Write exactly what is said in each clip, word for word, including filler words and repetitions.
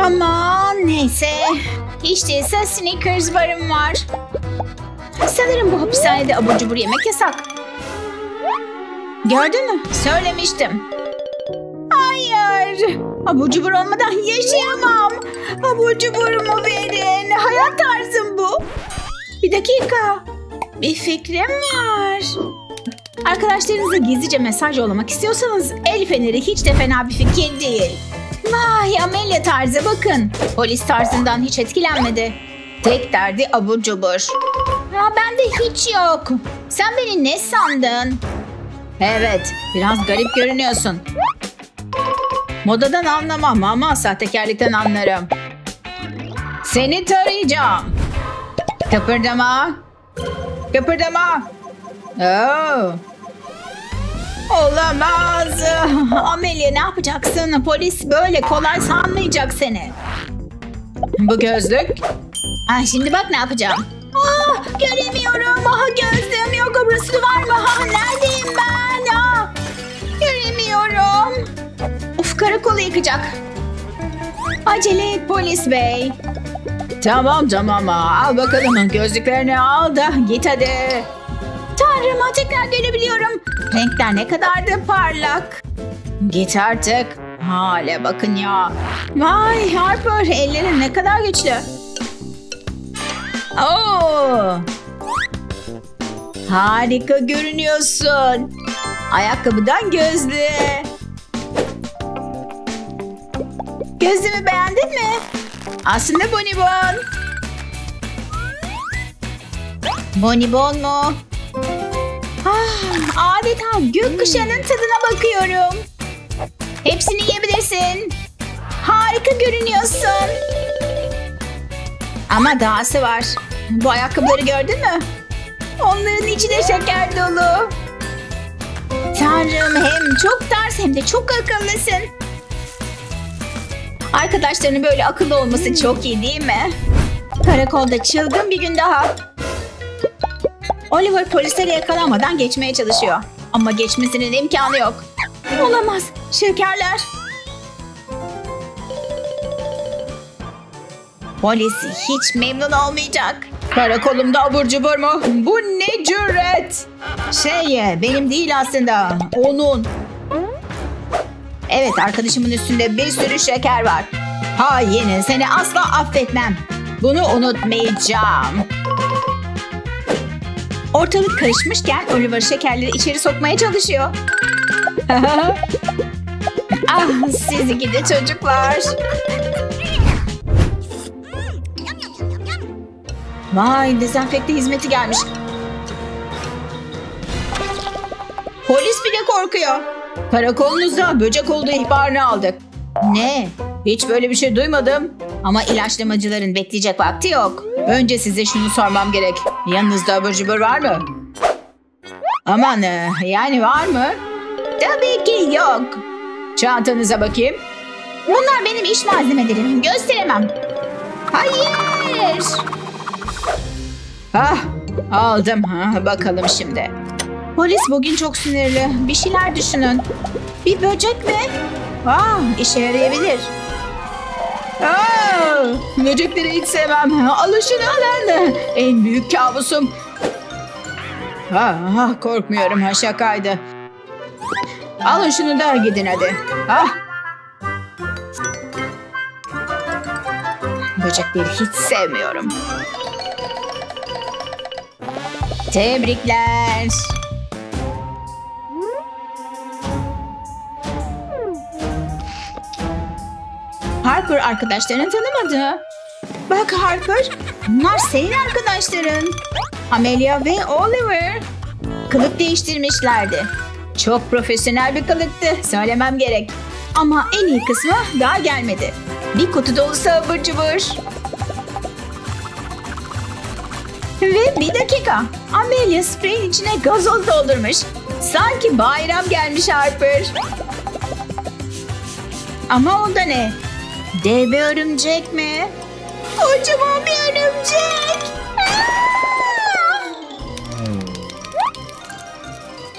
Aman neyse. Hiç değilse Snickers barım var. Sanırım bu hapishanede abur cubur yemek yasak. Gördün mü? Söylemiştim. Hayır. Abur cubur olmadan yaşayamam. Abur cuburumu verin. Hayat tarzım bu. Bir dakika. Bir fikrim var. Arkadaşlarınıza gizlice mesaj yollamak istiyorsanız el feneri hiç de fena bir fikir değil. Vay, Amelia tarzı bakın. Polis tarzından hiç etkilenmedi. Tek derdi abur cubur. Ya bende hiç yok. Sen beni ne sandın? Evet, biraz garip görünüyorsun. Modadan anlamam ama sahtekarlıktan anlarım. Seni tarayacağım. Kıpırdama. Kıpırdama. Oo. Olamaz. Amelia ne yapacaksın? Polis böyle kolay sanmayacak seni. Bu gözlük. Ah, şimdi bak ne yapacağım. Ah, göremiyorum. Ah, gözlüğüm yok. Burası var mı? Ah, neredeyim ben? Ah, göremiyorum. Of, karakolu yıkacak. Acele et polis bey. Tamam tamam. Al bakalım gözlüklerini al da git hadi. Tanrım, tekrar görebiliyorum. Renkler ne kadar da parlak. Git artık. Hale bakın ya. Vay Harper, ellerin ne kadar güçlü. Oo. Harika görünüyorsun. Ayakkabıdan gözlüğe. Gözlüğümü beğendin mi? Aslında bonibon. Bonibon mu? Ah, adeta gökkuşağının tadına bakıyorum. Hepsini yiyebilirsin. Harika görünüyorsun. Ama dahası var. Bu ayakkabıları gördün mü? Onların içi de şeker dolu. Tanrım, hem çok tarz hem de çok akıllısın. Arkadaşlarının böyle akıllı olması çok iyi değil mi? Karakolda çılgın bir gün daha. Oliver polislere yakalanmadan geçmeye çalışıyor. Ama geçmesinin imkanı yok. Olamaz. Şekerler. Polis hiç memnun olmayacak. Karakolumda abur cubur mu? Bu ne cüret? Şey, benim değil aslında. Onun. Evet, arkadaşımın üstünde bir sürü şeker var. Hain, seni asla affetmem. Bunu unutmayacağım. Ortalık karışmışken Oliver şekerleri içeri sokmaya çalışıyor. Ah, sizi gidi çocuklar. Vay, dezenfekte hizmeti gelmiş. Polis bile korkuyor. Karakolunuzda böcek olduğu ihbarını aldık. Ne? Hiç böyle bir şey duymadım. Ama ilaçlamacıların bekleyecek vakti yok. Önce size şunu sormam gerek. Yanınızda abur cubur var mı? Aman, yani var mı? Tabii ki yok. Çantanıza bakayım. Bunlar benim iş malzemelerim. Gösteremem. Hayır. Ah, aldım. Ha, bakalım şimdi. Polis bugün çok sinirli. Bir şeyler düşünün. Bir böcek mi? Ah, işe yarayabilir. Aa, böcekleri hiç sevmem. Alın şunu, alın. En büyük kabusum. Ah, korkmuyorum, ha, şakaydı. Alın şunu da gidin hadi. Ah. Böcekleri hiç sevmiyorum. Tebrikler. Harper arkadaşlarını tanımadı. Bak Harper, bunlar senin arkadaşların. Amelia ve Oliver. Kılık değiştirmişlerdi. Çok profesyonel bir kılıktı, söylemem gerek. Ama en iyi kısmı daha gelmedi. Bir kutu dolusu abur cubur. Ve bir dakika, Amelia spreyin içine gazoz doldurmuş. Sanki bayram gelmiş Harper. Ama o da ne? Dev bir örümcek mi? Kocaman bir örümcek.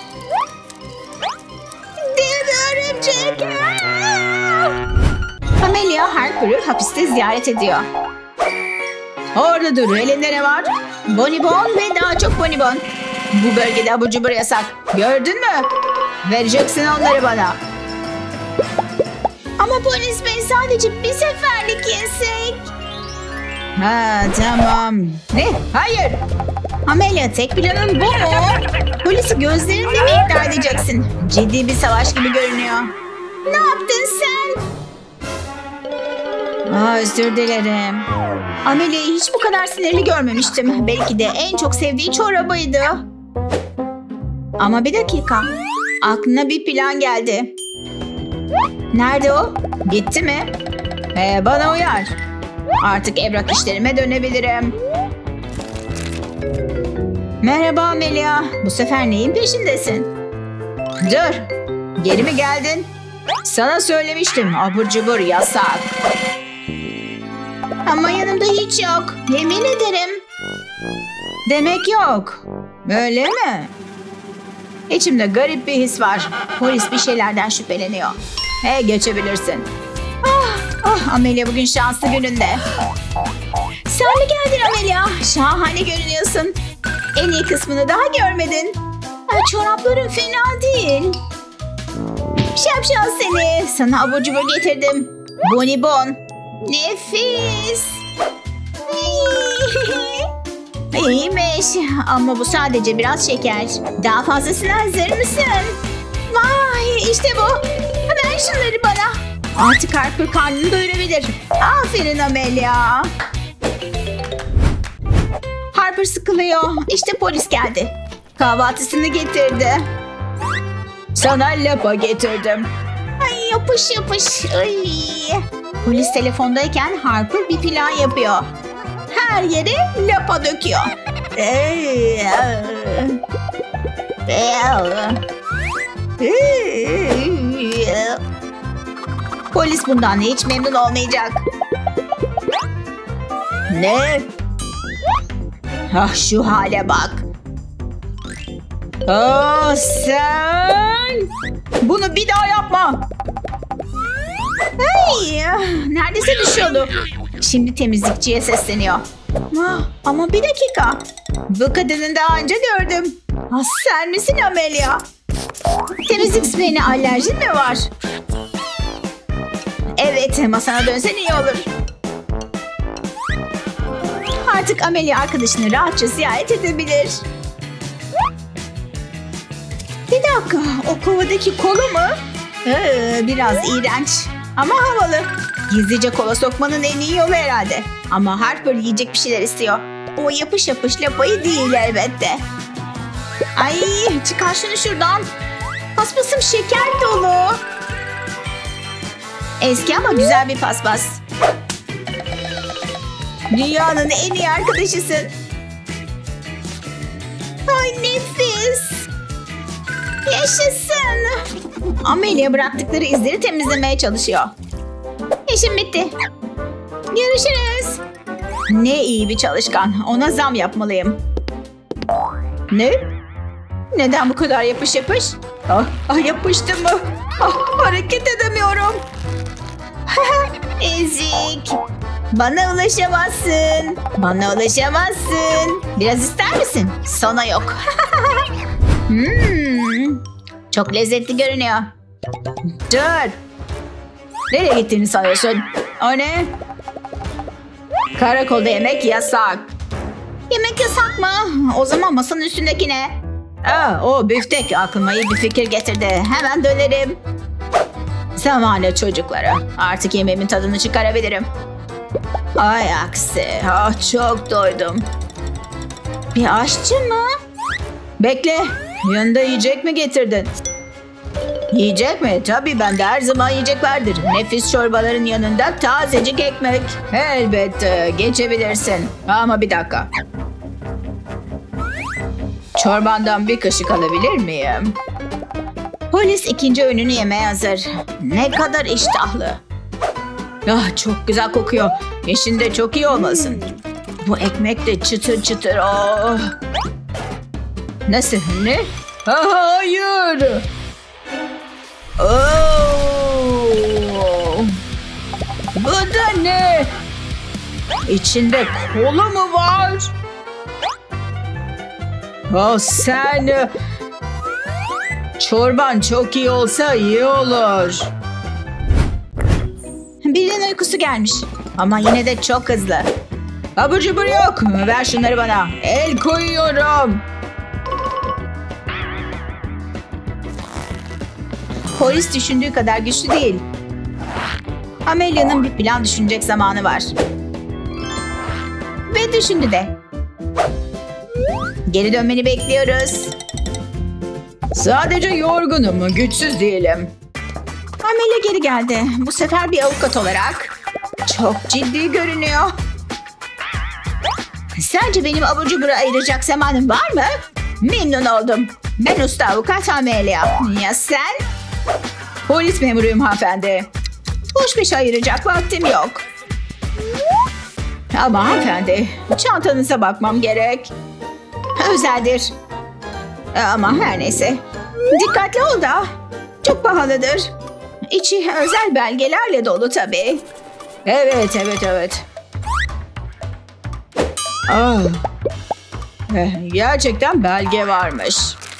Dev bir örümcek. Amelia Harper'ı hapiste ziyaret ediyor. Orada dur. Elinde ne var? Bonibon ve daha çok bonibon. Bu bölgede abur cubur yasak. Gördün mü? Vereceksin onları bana. Ama polis bey, sadece bir seferlik yesek. Ha tamam. Ne? Hayır. Amelia, tek planın bu mu? Polisi gözlerinde mi ikna edeceksin? Ciddi bir savaş gibi görünüyor. Ne yaptın sen? Aa, özür dilerim. Amelia'yı hiç bu kadar sinirli görmemiştim. Belki de en çok sevdiği çorabıydı. Ama bir dakika. Aklına bir plan geldi. Nerede o? Gitti mi? Ee, bana uyar. Artık evrak işlerime dönebilirim. Merhaba Amelia. Bu sefer neyin peşindesin? Dur. Geri mi geldin? Sana söylemiştim. Abur cubur yasak. Ama yanımda hiç yok. Yemin ederim. Demek yok. Öyle mi? İçimde garip bir his var. Polis bir şeylerden şüpheleniyor. Hey, geçebilirsin. Ah, ah, Amelia bugün şanslı gününde. Sen mi geldin Amelia? Şahane görünüyorsun. En iyi kısmını daha görmedin. Ha, çorapların fena değil. Şapşal seni. Sana abur cubur getirdim. Bonibon. Nefis. İyiymiş ama bu sadece biraz şeker. Daha fazlasına hazır mısın? Vay, işte bu. Ver şunları bana. Artık Harper karnını doyurabilir. Aferin Amelia. Harper sıkılıyor. İşte polis geldi. Kahvaltısını getirdi. Sana lapa getirdim. Ay, yapış yapış. Ay. Polis telefondayken Harper bir plan yapıyor. Her yere lapa döküyor. Polis bundan hiç memnun olmayacak. Ne? Ah, şu hale bak. Aa, sen bunu bir daha yapma. Ay, neredeyse düşüyordu. Şimdi temizlikçiye sesleniyor. Ah, ama bir dakika. Bu kadını daha önce gördüm. Ah, sen misin Amelia? Temizlik spreyine alerjin mi var? Evet, masana dönsen iyi olur. Artık Amelia arkadaşını rahatça ziyaret edebilir. Bir dakika, o kovadaki kola mı? Ee, biraz iğrenç ama havalı. Gizlice kola sokmanın en iyi yolu herhalde. Ama Harper yiyecek bir şeyler istiyor. O yapış yapış lapayı değil elbette. Ay, çıkar şunu şuradan. Paspasım şeker dolu. Eski ama güzel bir paspas. Dünyanın en iyi arkadaşısın. Ay, nefis. Yaşasın. Amelia bıraktıkları izleri temizlemeye çalışıyor. İşim bitti. Görüşürüz. Ne iyi bir çalışkan. Ona zam yapmalıyım. Ne? Neden bu kadar yapış yapış? Ah, ah yapıştı mı? Ah, hareket edemiyorum. Ezik. Bana ulaşamazsın. Bana ulaşamazsın. Biraz ister misin? Sana yok. hmm, çok lezzetli görünüyor. Dur. Nereye gittiğini sanıyorsun? O ne? Karakolda yemek yasak. Yemek yasak mı? O zaman masanın üstündeki ne? Aa, o büftek aklıma iyi bir fikir getirdi. Hemen dönerim. Zamane çocukları. Artık yemeğimin tadını çıkarabilirim. Ay aksi. Ah, çok doydum. Bir aşçı mı? Bekle. Yanında yiyecek mi getirdin? Yiyecek mi? Tabii bende her zaman yiyecek vardır. Nefis çorbaların yanında tazecik ekmek. Elbette geçebilirsin. Ama bir dakika. Çorbandan bir kaşık alabilir miyim? Polis ikinci öğününü yemeye hazır. Ne kadar iştahlı. Ah, çok güzel kokuyor. Eşin de çok iyi olmasın. Bu ekmek de çıtır çıtır. Oh. Nasıl? Ne? Ah, hayır. Oh. içinde kola mı var? Oh sen... Çorban çok iyi olsa iyi olur. Birinin uykusu gelmiş. Ama yine de çok hızlı. Abur cubur yok. Ver şunları bana. El koyuyorum. Polis düşündüğü kadar güçlü değil. Amelia'nın bir plan düşünecek zamanı var. Ve düşündü de. Geri dönmeni bekliyoruz. Sadece yorgunum, güçsüz değilim. Amelia geri geldi. Bu sefer bir avukat olarak. Çok ciddi görünüyor. Sence benim abur cubura ayıracak zamanım var mı? Memnun oldum. Ben usta avukat Amelia. Ya sen? Polis memuruyum hanımefendi. Boş beş ayıracak vaktim yok. Ama hanımefendi, çantanıza bakmam gerek. Özeldir. Ama her neyse. Dikkatli ol da. Çok pahalıdır. İçi özel belgelerle dolu tabii. Evet, evet, evet. Ah. Gerçekten belge varmış.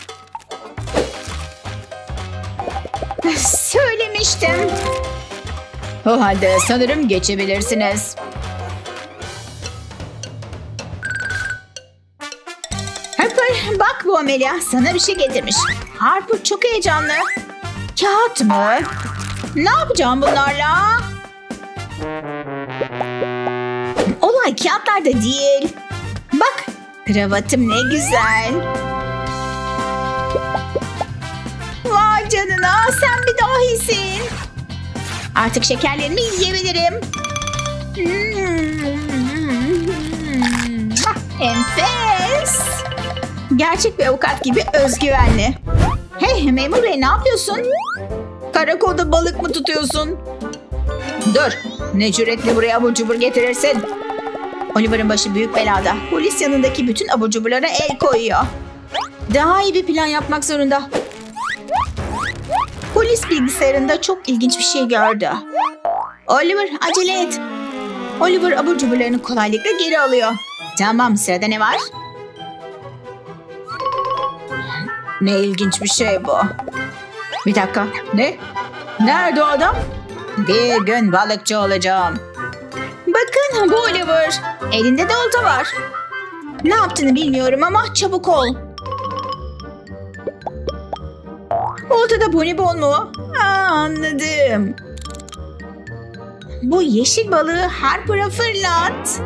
Söylemiştim. O halde sanırım geçebilirsiniz. Harper, bak bu Amelia sana bir şey getirmiş. Harper çok heyecanlı. Kağıt mı? Ne yapacağım bunlarla? Olay kağıtlarda değil. Bak, kravatım ne güzel. Vay canına, sen bir dahisin. Artık şekerlerimi yiyebilirim. Enfes. Gerçek bir avukat gibi özgüvenli. Hey memur bey, ne yapıyorsun? Karakolda balık mı tutuyorsun? Dur. Ne cüretle buraya abur cubur getirirsin? Oliver'ın başı büyük belada. Polis yanındaki bütün abur cuburlara el koyuyor. Daha iyi bir plan yapmak zorunda. Polis bilgisayarında çok ilginç bir şey gördü. Oliver, acele et. Oliver abur cuburlarını kolaylıkla geri alıyor. Tamam, sırada ne var? Ne ilginç bir şey bu. Bir dakika. Ne? Nerede o adam? Bir gün balıkçı olacağım. Bakın bu Oliver. Elinde de olta var. Ne yaptığını bilmiyorum ama çabuk ol. Oltada bonibon mu? Aa, anladım. Bu yeşil balığı Harper'a fırlat.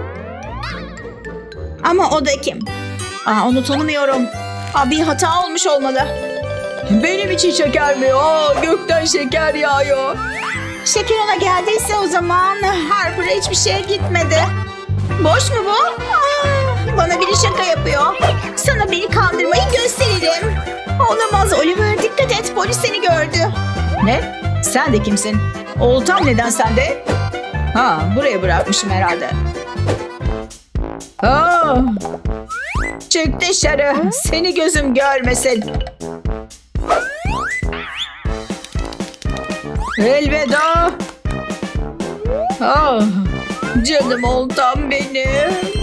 Ama o da kim? Aa, onu tanımıyorum. Aa, bir hata olmuş olmalı. Benim için şeker mi? Aa, gökten şeker yağıyor. Şeker ona geldiyse o zaman Harper'a hiçbir şey gitmedi. Boş mu bu? Aa, bana biri şaka yapıyor. Sana beni kandırmayı gösteririm. Olamaz Oliver, dikkat et, polis seni gördü. Ne? Sen de kimsin? Oltam neden sende? Ha, buraya bırakmışım herhalde. Aa, çık dışarı, seni gözüm görmesin. Elveda. Ah, canım oltam benim.